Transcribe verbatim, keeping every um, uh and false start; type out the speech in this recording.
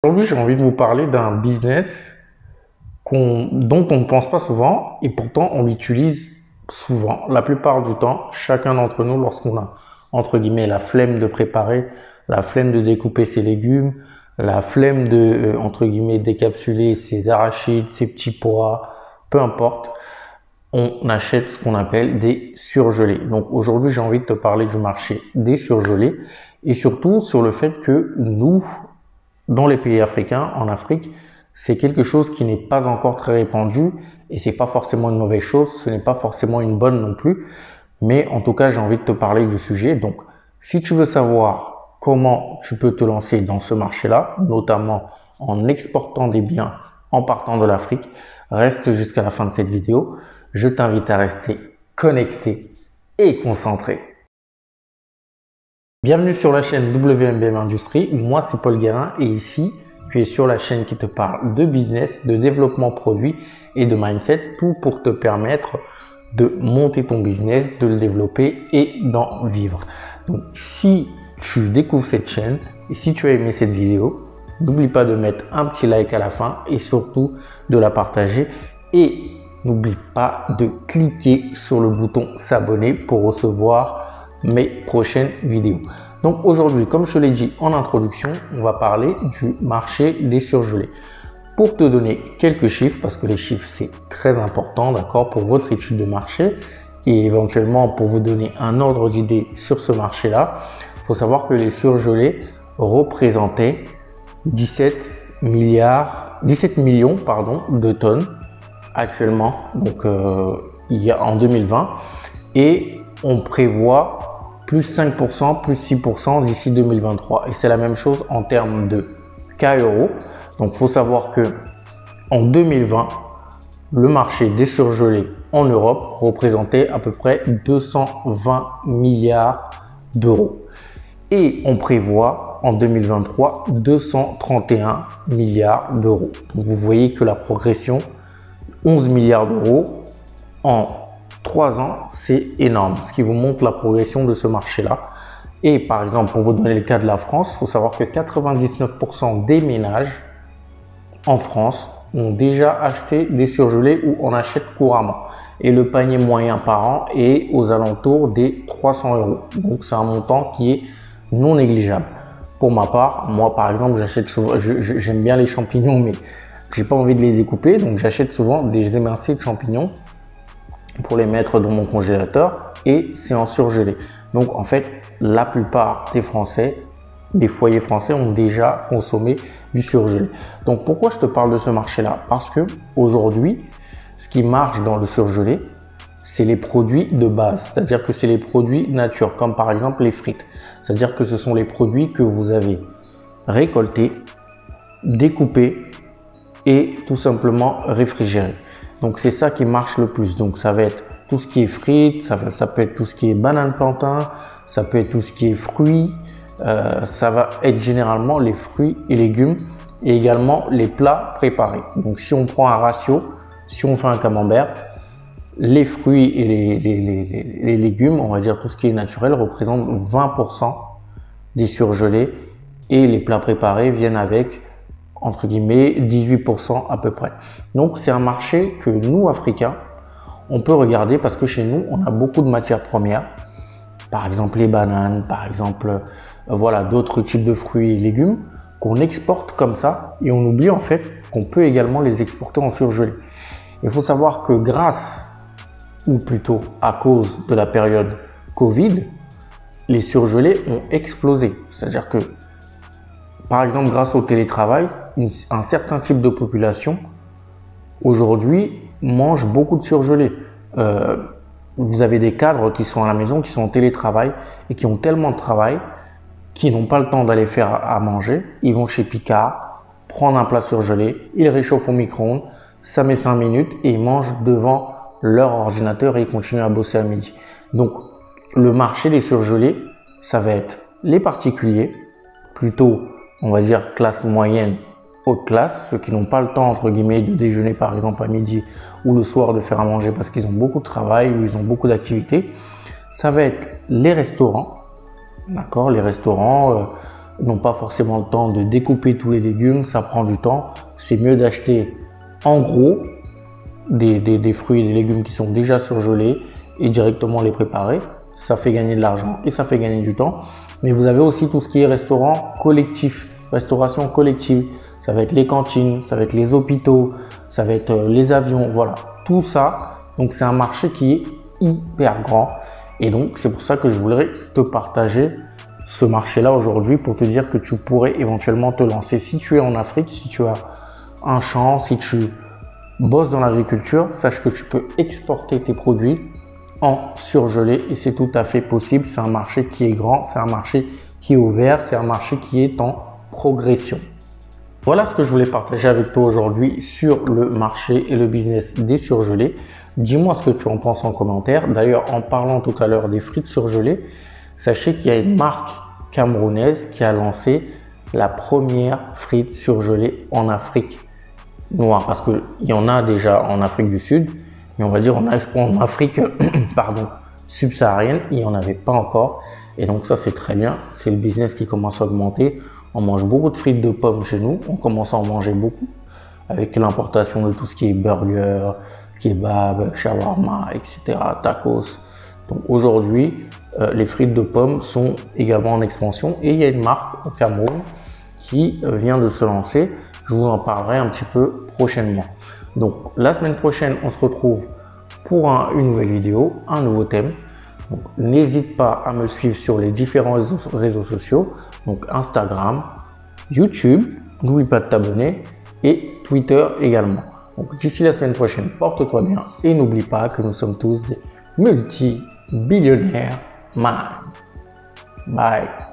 Aujourd'hui, j'ai envie de vous parler d'un business qu'on- dont on ne pense pas souvent et pourtant on l'utilise souvent. La plupart du temps, chacun d'entre nous, lorsqu'on a, entre guillemets, la flemme de préparer, la flemme de découper ses légumes, la flemme de, euh, entre guillemets, décapsuler ses arachides, ses petits pois, peu importe, on achète ce qu'on appelle des surgelés. Donc aujourd'hui, j'ai envie de te parler du marché des surgelés et surtout sur le fait que nous, dans les pays africains, en Afrique, c'est quelque chose qui n'est pas encore très répandu et c'est pas forcément une mauvaise chose, ce n'est pas forcément une bonne non plus. Mais en tout cas, j'ai envie de te parler du sujet. Donc, si tu veux savoir comment tu peux te lancer dans ce marché-là, notamment en exportant des biens en partant de l'Afrique, reste jusqu'à la fin de cette vidéo. Je t'invite à rester connecté et concentré. Bienvenue sur la chaîne W M B M Industrie, moi c'est Paul Guérin et ici tu es sur la chaîne qui te parle de business, de développement produit et de mindset, tout pour te permettre de monter ton business, de le développer et d'en vivre. Donc si tu découvres cette chaîne et si tu as aimé cette vidéo, n'oublie pas de mettre un petit like à la fin et surtout de la partager et n'oublie pas de cliquer sur le bouton s'abonner pour recevoir mes prochaines vidéos. Donc aujourd'hui, comme je te l'ai dit en introduction, on va parler du marché des surgelés. Pour te donner quelques chiffres, parce que les chiffres c'est très important, d'accord, pour votre étude de marché et éventuellement pour vous donner un ordre d'idée sur ce marché-là, il faut savoir que les surgelés représentaient dix-sept milliards, dix-sept millions pardon, de tonnes actuellement, donc euh, il y a en deux mille vingt, et on prévoit plus cinq pour cent, plus six pour cent d'ici deux mille vingt-trois. Et c'est la même chose en termes de K euros. Donc, il faut savoir que en deux mille vingt, le marché des surgelés en Europe représentait à peu près deux cent vingt milliards d'euros. Et on prévoit en deux mille vingt-trois deux cent trente et un milliards d'euros. Donc, vous voyez que la progression, onze milliards d'euros en trois ans, c'est énorme, ce qui vous montre la progression de ce marché-là. Et par exemple, pour vous donner le cas de la France, il faut savoir que quatre-vingt-dix-neuf pour cent des ménages en France ont déjà acheté des surgelés ou en achètent couramment. Et le panier moyen par an est aux alentours des trois cents euros. Donc c'est un montant qui est non négligeable. Pour ma part, moi par exemple, j'achète souvent, j'aime bien les champignons, mais j'ai pas envie de les découper, donc j'achète souvent des émincés de champignons pour les mettre dans mon congélateur et c'est en surgelé. Donc en fait, la plupart des Français, des foyers français ont déjà consommé du surgelé. Donc pourquoi je te parle de ce marché-là? Parce que aujourd'hui, ce qui marche dans le surgelé, c'est les produits de base, c'est-à-dire que c'est les produits nature, comme par exemple les frites. C'est-à-dire que ce sont les produits que vous avez récoltés, découpés et tout simplement réfrigérés. Donc c'est ça qui marche le plus. Donc ça va être tout ce qui est frites, ça, va, ça peut être tout ce qui est banane plantain, ça peut être tout ce qui est fruits, euh, ça va être généralement les fruits et légumes et également les plats préparés. Donc si on prend un ratio, si on fait un camembert, les fruits et les, les, les, les légumes, on va dire tout ce qui est naturel, représentent vingt pour cent des surgelés et les plats préparés viennent avec entre guillemets dix-huit pour cent à peu près. Donc c'est un marché que nous Africains on peut regarder parce que chez nous on a beaucoup de matières premières, par exemple les bananes, par exemple euh, voilà d'autres types de fruits et légumes qu'on exporte comme ça et on oublie en fait qu'on peut également les exporter en surgelé. Il faut savoir que grâce ou plutôt à cause de la période Covid, les surgelés ont explosé. C'est-à-dire que par exemple grâce au télétravail, un certain type de population aujourd'hui mange beaucoup de surgelés. Euh, vous avez des cadres qui sont à la maison, qui sont en télétravail et qui ont tellement de travail qu'ils n'ont pas le temps d'aller faire à manger. Ils vont chez Picard, prendre un plat surgelé, ils réchauffent au micro-ondes, ça met cinq minutes et ils mangent devant leur ordinateur et ils continuent à bosser à midi. Donc le marché des surgelés, ça va être les particuliers, plutôt on va dire classe moyenne, haute classe, ceux qui n'ont pas le temps entre guillemets de déjeuner par exemple à midi ou le soir de faire à manger parce qu'ils ont beaucoup de travail ou ils ont beaucoup d'activités. Ça va être les restaurants, d'accord, les restaurants, euh, n'ont pas forcément le temps de découper tous les légumes, ça prend du temps. C'est mieux d'acheter en gros des, des, des fruits et des légumes qui sont déjà surgelés et directement les préparer. Ça fait gagner de l'argent et ça fait gagner du temps. Mais vous avez aussi tout ce qui est restaurant collectif, restauration collective. Ça va être les cantines, ça va être les hôpitaux, ça va être les avions, voilà, tout ça. Donc c'est un marché qui est hyper grand et donc c'est pour ça que je voudrais te partager ce marché-là aujourd'hui pour te dire que tu pourrais éventuellement te lancer. Si tu es en Afrique, si tu as un champ, si tu bosses dans l'agriculture, sache que tu peux exporter tes produits en surgelé et c'est tout à fait possible. C'est un marché qui est grand, c'est un marché qui est ouvert, c'est un marché qui est en progression. Voilà ce que je voulais partager avec toi aujourd'hui sur le marché et le business des surgelés. Dis-moi ce que tu en penses en commentaire. D'ailleurs, en parlant tout à l'heure des frites surgelées, sachez qu'il y a une marque camerounaise qui a lancé la première frite surgelée en Afrique noire. Parce qu'il y en a déjà en Afrique du Sud, mais on va dire en, en Afrique pardon, subsaharienne, il n'y en avait pas encore. Et donc ça, c'est très bien. C'est le business qui commence à augmenter. On mange beaucoup de frites de pommes chez nous. On commence à en manger beaucoup avec l'importation de tout ce qui est burger, kebab, shawarma, et cetera, tacos. Donc aujourd'hui, euh, les frites de pommes sont également en expansion et il y a une marque au Cameroun qui euh, vient de se lancer. Je vous en parlerai un petit peu prochainement. Donc la semaine prochaine, on se retrouve pour un, une nouvelle vidéo, un nouveau thème. N'hésite pas à me suivre sur les différents réseaux, réseaux sociaux, donc Instagram, YouTube, n'oublie pas de t'abonner et Twitter également. Donc d'ici la semaine prochaine, porte-toi bien et n'oublie pas que nous sommes tous des multi-billionnaires. Man. Bye.